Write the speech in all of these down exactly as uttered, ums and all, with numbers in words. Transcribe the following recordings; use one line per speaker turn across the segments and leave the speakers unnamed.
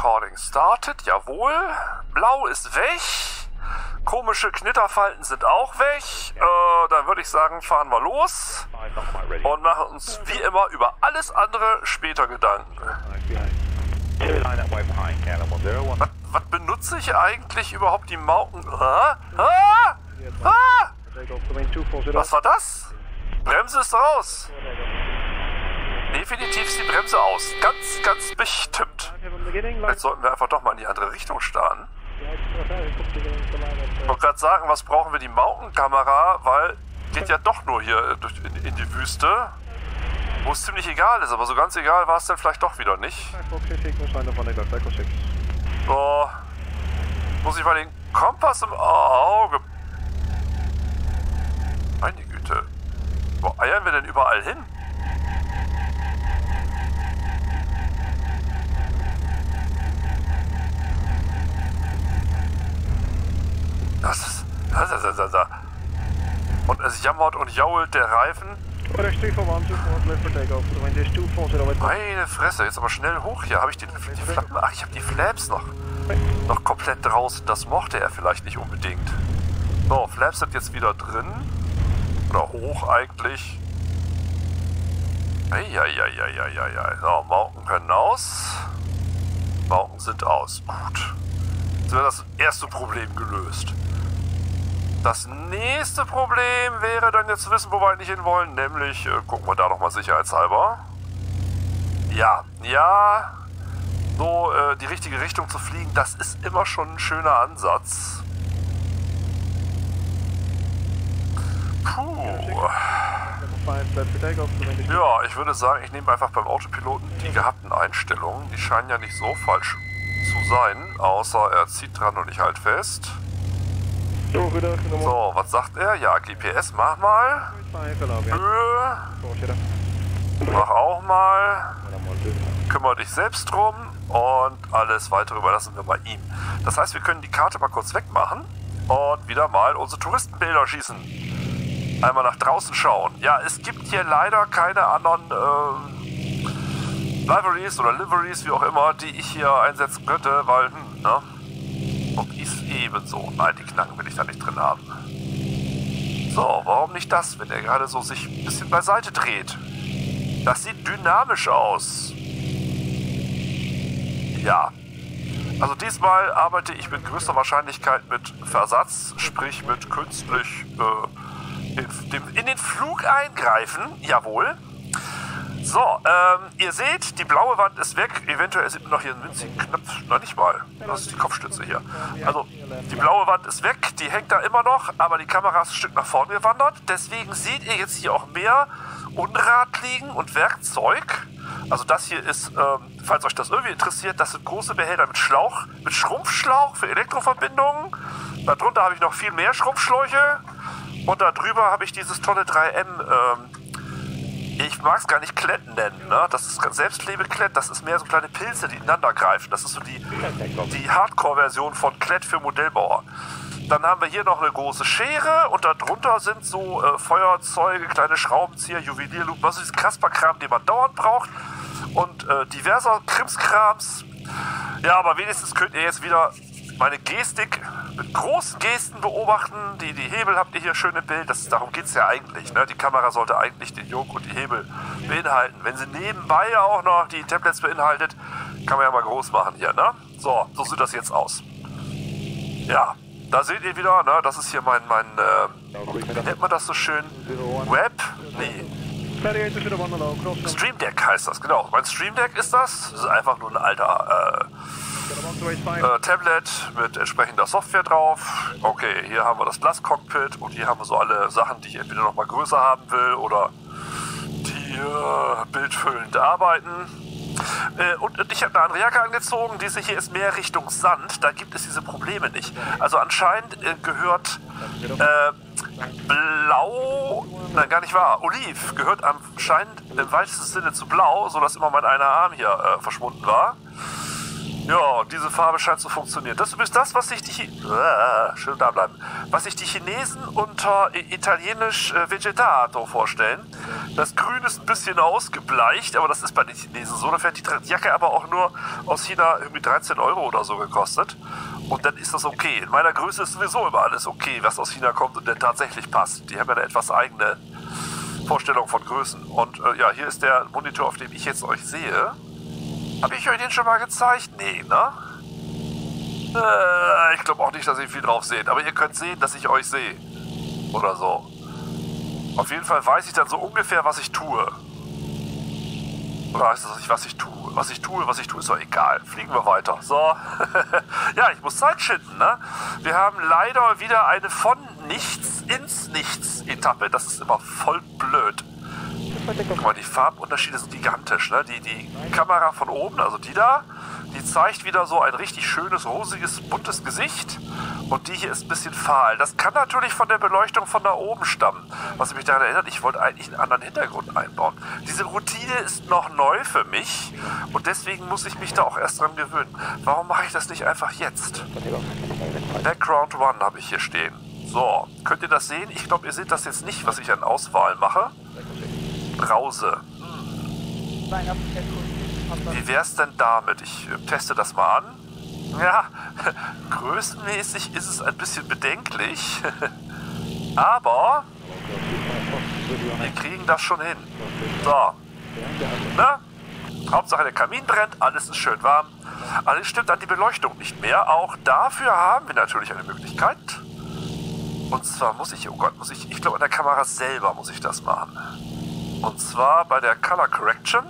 Recording started, jawohl. Blau ist weg. Komische Knitterfalten sind auch weg. Äh, dann würde ich sagen, fahren wir los und machen uns wie immer über alles andere später Gedanken. Was, was benutze ich eigentlich überhaupt die Mauken? Ah? Ah? Ah? Was war das? Bremse ist raus. Definitiv ist die Bremse aus. Ganz, ganz bestimmt. Vielleicht sollten wir einfach doch mal in die andere Richtung starten. Ich wollte gerade sagen, was brauchen wir die Maukenkamera, weil geht ja doch nur hier durch, in, in die Wüste, wo es ziemlich egal ist, aber so ganz egal war es dann vielleicht doch wieder nicht. So, muss ich mal den Kompass im Auge... Meine Güte, wo eiern wir denn überall hin? Das ist... Das ist, das ist, das ist. Und es jammert und jault der Reifen. Meine Fresse, jetzt aber schnell hoch hier. Habe ich die, die Flappen... Ach, ich habe die Flaps noch, noch komplett draußen. Das mochte er vielleicht nicht unbedingt. So, Flaps sind jetzt wieder drin. Oder hoch eigentlich. Eieieiei. So, Mauken können aus. Mauken sind aus. Gut. Jetzt wäre das erste Problem gelöst. Das nächste Problem wäre dann jetzt zu wissen, wo wir eigentlich hin wollen. Nämlich, äh, gucken wir da nochmal sicherheitshalber. Ja, ja. So, äh, die richtige Richtung zu fliegen, das ist immer schon ein schöner Ansatz. Puh. Ja, ich würde sagen, ich nehme einfach beim Autopiloten die gehabten Einstellungen. Die scheinen ja nicht so falsch zu sein, außer er zieht dran und ich halte fest. So, was sagt er? Ja, G P S, mach mal. Höhe. Mach auch mal. Kümmere dich selbst drum. Und alles weitere überlassen wir mal ihm. Das heißt, wir können die Karte mal kurz wegmachen und wieder mal unsere Touristenbilder schießen. Einmal nach draußen schauen. Ja, es gibt hier leider keine anderen äh, Liveries oder Liveries, wie auch immer, die ich hier einsetzen könnte, weil, hm, ne? Und ist ebenso. Nein, die Knacken will ich da nicht drin haben. So, warum nicht das, wenn er gerade so sich ein bisschen beiseite dreht? Das sieht dynamisch aus. Ja. Also diesmal arbeite ich mit größter Wahrscheinlichkeit mit Versatz, sprich mit künstlich äh, in, dem, in den Flug eingreifen. Jawohl. So, ähm, ihr seht, die blaue Wand ist weg. Eventuell sieht man noch hier einen winzigen Knopf. Na, nicht mal. Das ist die Kopfstütze hier. Also, die blaue Wand ist weg. Die hängt da immer noch, aber die Kamera ist ein Stück nach vorne gewandert. Deswegen seht ihr jetzt hier auch mehr Unrat liegen und Werkzeug. Also das hier ist, ähm, falls euch das irgendwie interessiert, das sind große Behälter mit Schlauch, mit Schrumpfschlauch für Elektroverbindungen. Darunter habe ich noch viel mehr Schrumpfschläuche. Und darüber habe ich dieses tolle drei M, ähm, ich mag es gar nicht Klett nennen, ne? Das ist Selbstklebe-Klett, das ist mehr so kleine Pilze, die ineinander greifen. Das ist so die, die Hardcore-Version von Klett für Modellbauer. Dann haben wir hier noch eine große Schere und darunter sind so äh, Feuerzeuge, kleine Schraubenzieher, Juwelierlupen, also diesen Kasperkram, den man dauernd braucht. Und äh, diverser Krimskrams. Ja, aber wenigstens könnt ihr jetzt wieder meine Gestik mit großen Gesten beobachten. Die, die Hebel habt ihr hier schön im Bild. Das, darum geht es ja eigentlich. Ne? Die Kamera sollte eigentlich den Yoke und die Hebel beinhalten. Wenn sie nebenbei auch noch die Tablets beinhaltet, kann man ja mal groß machen hier. Ne? So, so sieht das jetzt aus. Ja, da seht ihr wieder, ne? Das ist hier mein, mein äh, wie nennt man das so schön? Web? Nee. Stream Deck heißt das, genau. Mein Stream Deck ist das. Das ist einfach nur ein alter äh, Äh, Tablet mit entsprechender Software drauf. Okay, hier haben wir das Glas-Cockpit und hier haben wir so alle Sachen, die ich entweder noch mal größer haben will oder die äh, bildfüllend arbeiten. Äh, und, und ich habe eine andere Jacke angezogen. Diese hier ist mehr Richtung Sand. Da gibt es diese Probleme nicht. Also anscheinend äh, gehört äh, Blau, nein, gar nicht wahr, Oliv gehört anscheinend im weitesten Sinne zu Blau, sodass immer mein einer Arm hier äh, verschwunden war. Ja, und diese Farbe scheint zu funktionieren. Das ist das, was sich die Chi äh, schön da bleiben. Was sich die Chinesen unter italienisch äh, Vegetato vorstellen. Das Grün ist ein bisschen ausgebleicht, aber das ist bei den Chinesen so. Da fährt die Jacke aber auch nur aus China irgendwie dreizehn Euro oder so gekostet. Und dann ist das okay. In meiner Größe ist sowieso immer alles okay, was aus China kommt und dann tatsächlich passt. Die haben ja eine etwas eigene Vorstellung von Größen. Und äh, ja, hier ist der Monitor, auf dem ich jetzt euch sehe. Habe ich euch den schon mal gezeigt? Nee, ne? Äh, ich glaube auch nicht, dass ihr viel drauf seht. Aber ihr könnt sehen, dass ich euch sehe. Oder so. Auf jeden Fall weiß ich dann so ungefähr, was ich tue. Oder heißt das nicht, was ich tue? Was ich tue, was ich tue, ist doch egal. Fliegen wir weiter. So. Ja, ich muss Zeit schinden, ne? Wir haben leider wieder eine von nichts ins Nichts Etappe. Das ist immer voll blöd. Guck mal, die Farbunterschiede sind gigantisch, ne? Die, die Kamera von oben, also die da, die zeigt wieder so ein richtig schönes, rosiges, buntes Gesicht. Und die hier ist ein bisschen fahl. Das kann natürlich von der Beleuchtung von da oben stammen. Was mich daran erinnert, ich wollte eigentlich einen anderen Hintergrund einbauen. Diese Routine ist noch neu für mich. Und deswegen muss ich mich da auch erst dran gewöhnen. Warum mache ich das nicht einfach jetzt? Background One habe ich hier stehen. So, könnt ihr das sehen? Ich glaube, ihr seht das jetzt nicht, was ich an Auswahl mache. Brause. Hm. Wie wäre es denn damit? Ich äh, teste das mal an. Ja, größenmäßig ist es ein bisschen bedenklich. Aber wir kriegen das schon hin. So. Na? Hauptsache der Kamin brennt, alles ist schön warm. Alles stimmt an die Beleuchtung nicht mehr. Auch dafür haben wir natürlich eine Möglichkeit. Und zwar muss ich, oh Gott, muss ich, ich glaube an der Kamera selber muss ich das machen. Und zwar bei der Color Correction.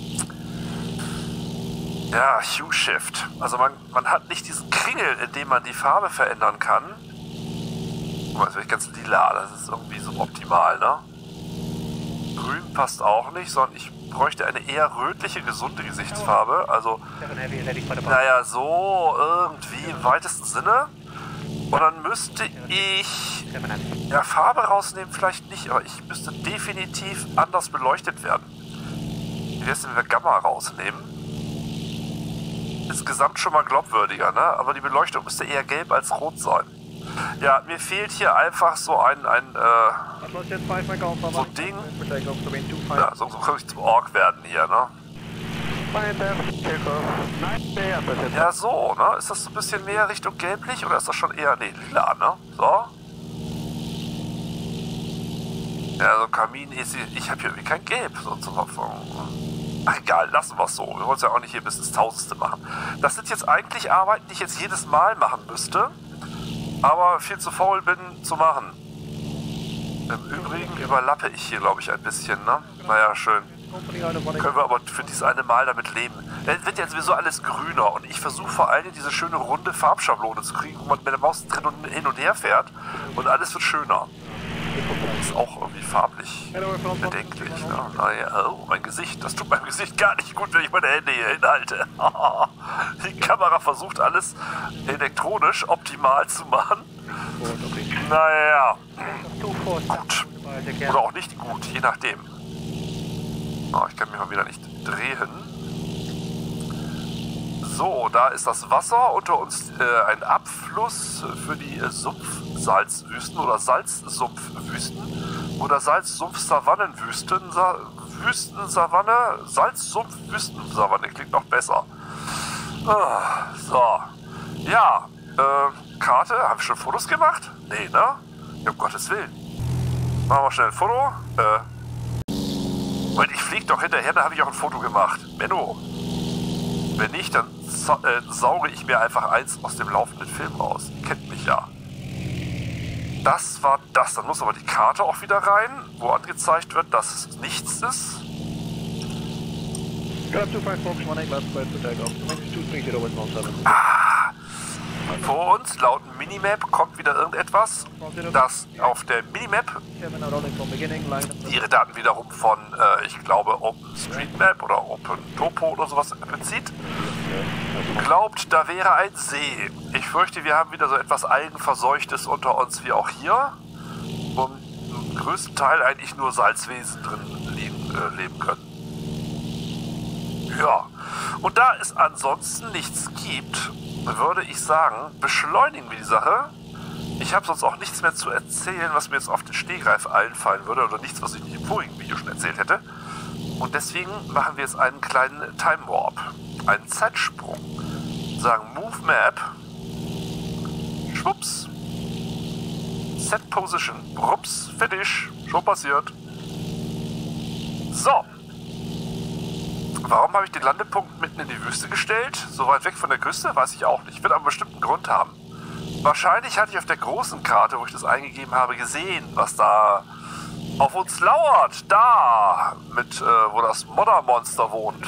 Ja, Hue Shift. Also man, man hat nicht diesen Kringel, in dem man die Farbe verändern kann. Guck mal, jetzt bin ich ganz lila, das ist irgendwie so optimal, ne? Grün passt auch nicht, sondern ich bräuchte eine eher rötliche, gesunde Gesichtsfarbe. Also, naja, so irgendwie im weitesten Sinne. Und dann müsste ich, ja, Farbe rausnehmen vielleicht nicht, aber ich müsste definitiv anders beleuchtet werden. Wie wäre es, wenn wir Gamma rausnehmen? Insgesamt schon mal glaubwürdiger, ne? Aber die Beleuchtung müsste eher gelb als rot sein. Ja, mir fehlt hier einfach so ein, ein äh, so ein Ding. Ja, so, so kann ich zum Ork werden hier, ne? Ja, so, ne? Ist das so ein bisschen mehr Richtung gelblich oder ist das schon eher, nee, lila, ne? So. Ja, so Kamin, ich, ich habe hier irgendwie kein Gelb so zur Verfügung. Ach, egal, lassen wir es so. Wir wollen es ja auch nicht hier bis ins Tausendste machen. Das sind jetzt eigentlich Arbeiten, die ich jetzt jedes Mal machen müsste, aber viel zu faul bin zu machen. Im Übrigen überlappe ich hier, glaube ich, ein bisschen, ne? Naja, schön. Können wir aber für dieses eine Mal damit leben. Dann wird ja sowieso alles grüner und ich versuche vor allem diese schöne runde Farbschablone zu kriegen, wo man mit der Maus drin und hin und her fährt und alles wird schöner. Das ist auch irgendwie farblich bedenklich. Ne? Naja, oh, mein Gesicht. Das tut meinem Gesicht gar nicht gut, wenn ich meine Hände hier hinhalte. Die Kamera versucht alles elektronisch optimal zu machen. Naja, gut. Oder auch nicht gut, je nachdem. Oh, ich kann mich mal wieder nicht drehen. So, da ist das Wasser. Unter uns äh, ein Abfluss für die äh, Sumpfsalzwüsten oder Salzsumpfwüsten oder Salzsumpf-Savannenwüsten. Sa Wüstensavanne, Salzsumpf-Wüstensavanne klingt noch besser. Ah, so. Ja, äh, Karte. Haben wir schon Fotos gemacht? Nee, ne? Ja, um Gottes Willen. Machen wir schnell ein Foto. Äh, Weil ich fliege doch hinterher, da habe ich auch ein Foto gemacht. Menno. Wenn nicht, dann äh, sauge ich mir einfach eins aus dem laufenden Film raus. Ihr kennt mich ja. Das war das. Dann muss aber die Karte auch wieder rein, wo angezeigt wird, dass es nichts ist. Ah. Vor uns, laut Minimap, kommt wieder irgendetwas, das auf der Minimap ihre Daten wiederum von, äh, ich glaube, OpenStreetMap oder OpenTopo oder sowas bezieht. Glaubt, da wäre ein See. Ich fürchte, wir haben wieder so etwas Algenverseuchtes unter uns wie auch hier, wo im größten Teil eigentlich nur Salzwesen drin leben, äh, leben können. Ja, und da es ansonsten nichts gibt, würde ich sagen, beschleunigen wir die Sache. Ich habe sonst auch nichts mehr zu erzählen, was mir jetzt auf den Stegreif einfallen würde oder nichts, was ich nicht im vorigen Video schon erzählt hätte. Und deswegen machen wir jetzt einen kleinen Time Warp, einen Zeitsprung. Sagen Move Map, schwupps, Set Position, rups, fertig, schon passiert. So. Warum habe ich den Landepunkt mitten in die Wüste gestellt? So weit weg von der Küste? Weiß ich auch nicht. Wird aber einen bestimmten Grund haben. Wahrscheinlich hatte ich auf der großen Karte, wo ich das eingegeben habe, gesehen, was da auf uns lauert. Da, mit, äh, wo das Moddermonster wohnt.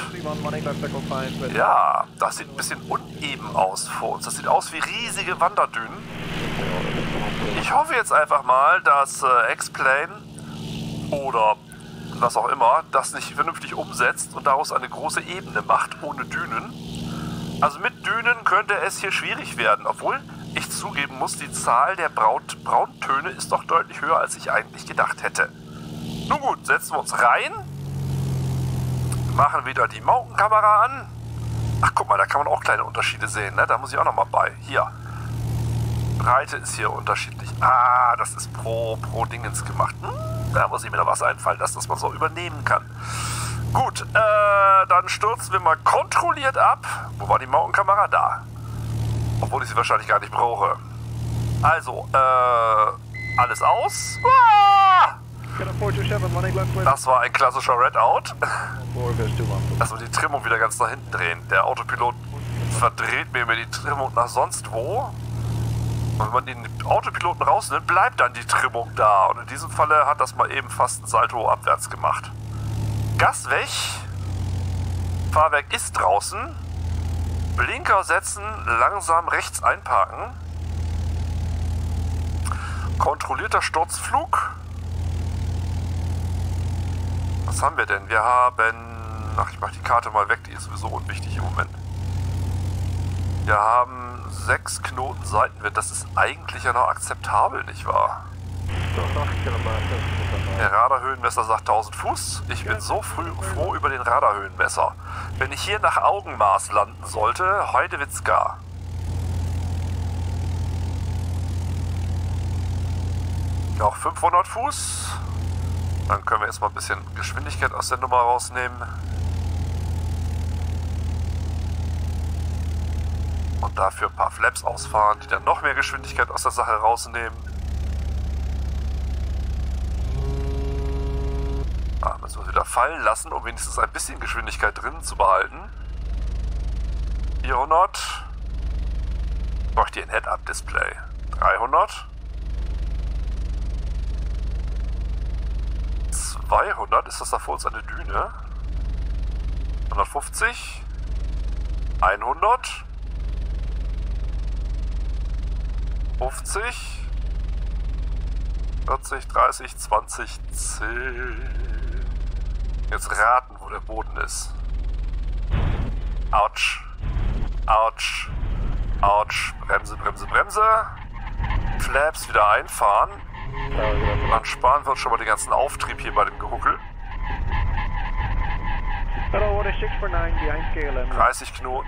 Ja, das sieht ein bisschen uneben aus vor uns. Das sieht aus wie riesige Wanderdünen. Ich hoffe jetzt einfach mal, dass äh, X-Plane oder was auch immer, das nicht vernünftig umsetzt und daraus eine große Ebene macht, ohne Dünen. Also mit Dünen könnte es hier schwierig werden, obwohl ich zugeben muss, die Zahl der Braut Brauntöne ist doch deutlich höher, als ich eigentlich gedacht hätte. Nun gut, setzen wir uns rein, machen wieder die Mountain-Kamera an. Ach, guck mal, da kann man auch kleine Unterschiede sehen, ne? Da muss ich auch nochmal bei. Hier. Breite ist hier unterschiedlich. Ah, das ist pro, pro Dingens gemacht. Hm? Da muss ich mir noch was einfallen lassen, dass man so übernehmen kann. Gut, äh, dann stürzen wir mal kontrolliert ab. Wo war die Mountain-Kamera? Da. Obwohl ich sie wahrscheinlich gar nicht brauche. Also, äh, alles aus. Ah! Das war ein klassischer Redout. Lass mal die Trimmung wieder ganz nach hinten drehen. Der Autopilot verdreht mir immer die Trimmung nach sonst wo. Und wenn man den Autopiloten rausnimmt, bleibt dann die Trimmung da. Und in diesem Falle hat das mal eben fast ein Salto abwärts gemacht. Gas weg. Fahrwerk ist draußen. Blinker setzen, langsam rechts einparken. Kontrollierter Sturzflug. Was haben wir denn? Wir haben... Ach, ich mache die Karte mal weg, die ist sowieso unwichtig im Moment. Wir haben sechs Knoten Seitenwind. Das ist eigentlich ja noch akzeptabel, nicht wahr? Der Radarhöhenmesser sagt tausend Fuß. Ich bin so früh froh über den Radarhöhenmesser. Wenn ich hier nach Augenmaß landen sollte, Heidewitzka. Noch fünfhundert Fuß. Dann können wir jetzt mal ein bisschen Geschwindigkeit aus der Nummer rausnehmen. Und dafür ein paar Flaps ausfahren, die dann noch mehr Geschwindigkeit aus der Sache rausnehmen. Ah, müssen wir wieder fallen lassen, um wenigstens ein bisschen Geschwindigkeit drin zu behalten. vierhundert. Bräuchte ich ein Head-Up-Display. dreihundert. zweihundert. Ist das da vor uns eine Düne? hundertfünfzig. hundert. fünfzig. vierzig, dreißig, zwanzig, zehn. Jetzt raten, wo der Boden ist. Autsch. Autsch. Autsch. Bremse, Bremse, Bremse. Flaps wieder einfahren. Dann sparen wir uns schon mal den ganzen Auftrieb hier bei dem Gehuckel. dreißig Knoten.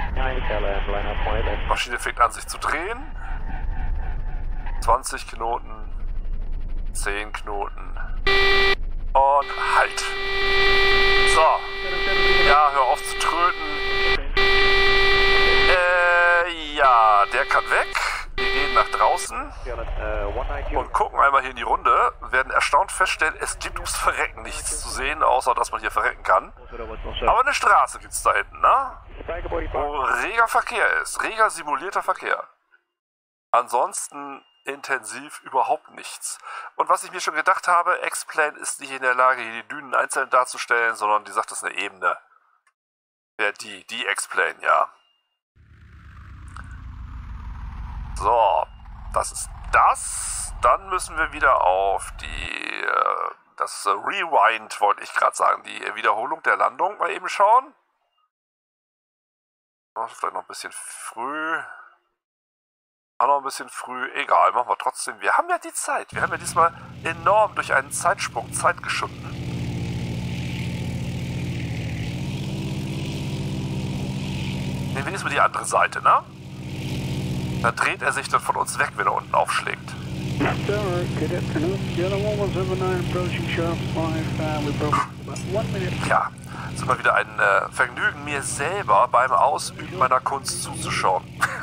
Maschine fängt an, sich zu drehen. zwanzig Knoten. zehn Knoten. Und halt. So. Ja, hör auf zu tröten. Äh, ja, der kann weg. Wir gehen nach draußen und gucken einmal hier in die Runde. Werden erstaunt feststellen, es gibt ums Verrecken nichts zu sehen, außer dass man hier verrecken kann. Aber eine Straße gibt es da hinten, ne? Wo reger Verkehr ist. Reger simulierter Verkehr. Ansonsten intensiv überhaupt nichts. Und was ich mir schon gedacht habe, X-Plane ist nicht in der Lage, hier die Dünen einzeln darzustellen, sondern die sagt, das ist eine Ebene. Ja, die, die X-Plane, ja. So, das ist das. Dann müssen wir wieder auf die, äh, das äh, Rewind, wollte ich gerade sagen, die Wiederholung der Landung mal eben schauen. Oh, vielleicht noch ein bisschen früh. Auch noch ein bisschen früh. Egal, machen wir trotzdem. Wir haben ja die Zeit. Wir haben ja diesmal enorm durch einen Zeitsprung Zeit geschunden. wenigstens die andere Seite, ne? Dann dreht er sich dann von uns weg, wenn er unten aufschlägt. Ja, es ist immer wieder ein äh, Vergnügen, mir selber beim Ausüben meiner Kunst zuzuschauen.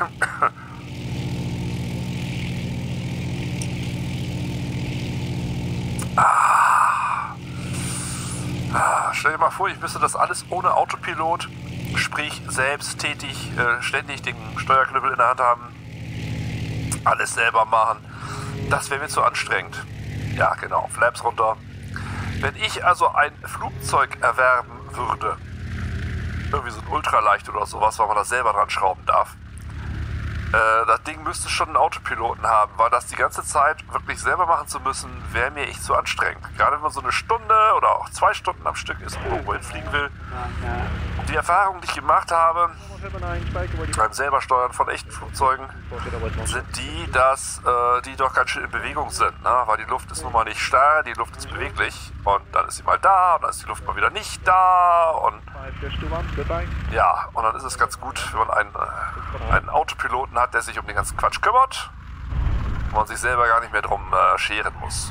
ah. ah. Stell dir mal vor, ich müsste das alles ohne Autopilot, sprich selbst tätig, äh, ständig den Steuerknüppel in der Hand haben, alles selber machen. Das wäre mir zu anstrengend. Ja, genau, Flaps runter. Wenn ich also ein Flugzeug erwerben würde, irgendwie so ein Ultraleicht oder sowas, weil man das selber dran schrauben darf, äh, das Ding müsste schon einen Autopiloten haben, weil das die ganze Zeit wirklich selber machen zu müssen, wäre mir echt zu anstrengend. Gerade wenn man so eine Stunde oder auch zwei Stunden am Stück ist und irgendwo hinfliegen will. Die Erfahrung, die ich gemacht habe beim selber Steuern von echten Flugzeugen, sind die, dass äh, die doch ganz schön in Bewegung sind, ne? Weil die Luft ist nun mal nicht starr, die Luft ist beweglich und dann ist sie mal da und dann ist die Luft mal wieder nicht da und ja, und dann ist es ganz gut, wenn man einen, äh, einen Autopiloten hat, der sich um den ganzen Quatsch kümmert und man sich selber gar nicht mehr drum äh, scheren muss.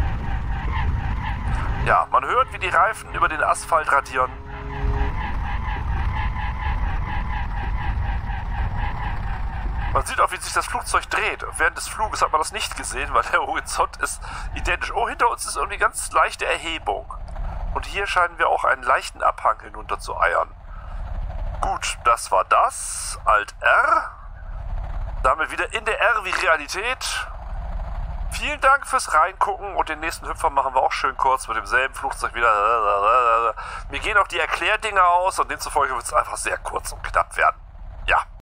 Ja, man hört, wie die Reifen über den Asphalt radieren. Man sieht auch, wie sich das Flugzeug dreht. Während des Fluges hat man das nicht gesehen, weil der Horizont ist identisch. Oh, hinter uns ist irgendwie ganz leichte Erhebung. Und hier scheinen wir auch einen leichten Abhang hinunter zu eiern. Gut, das war das. Alt R. Damit wieder in der R wie Realität. Vielen Dank fürs Reingucken und den nächsten Hüpfer machen wir auch schön kurz mit demselben Flugzeug wieder. Mir gehen auch die Erklärdinger aus und demzufolge wird es einfach sehr kurz und knapp werden. Ja.